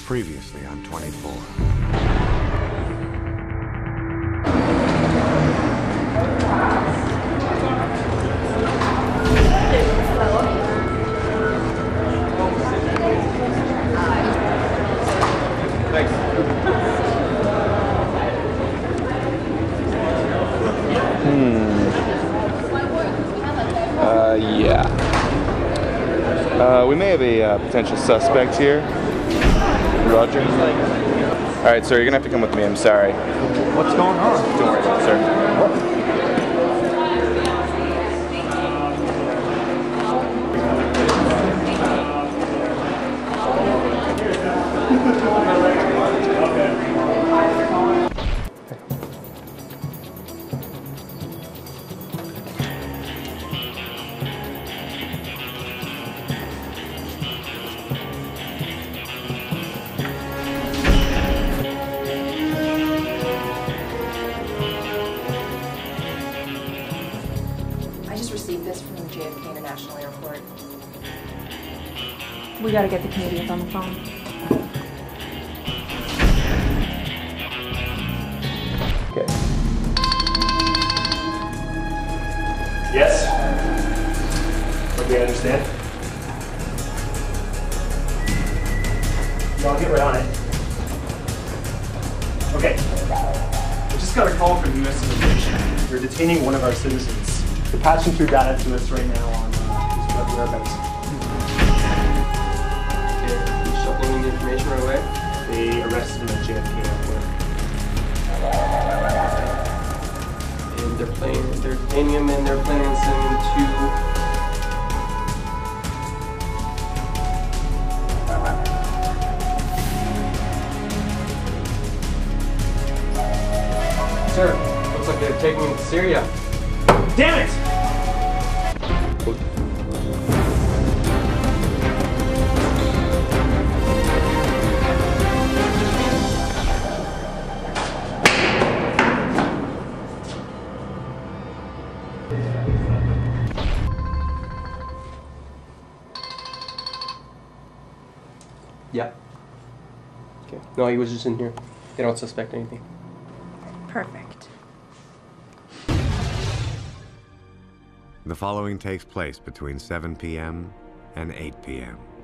Previously on 24. Thanks. Yeah. We may have a potential suspect here. Roger. Alright, sir, you're gonna have to come with me, I'm sorry. What's going on? Don't worry about it, sir. Received this from the JFK International Airport. We gotta get the Canadians on the phone. Okay. Yes? Okay, I understand. Yeah, I'll get right on it. Okay. I just got a call from U.S. Immigration. They're detaining one of our citizens. They're patching through data to us right now on his whereabouts. Okay, you shuffling the information right away? They arrested him at JFK Airport. And they're detaining him and they're planning on sending him to... Sir, looks like they're taking him to Syria. Damn it! Yeah. Okay. No, he was just in here. They don't suspect anything. Perfect. The following takes place between 7 p.m. and 8 p.m.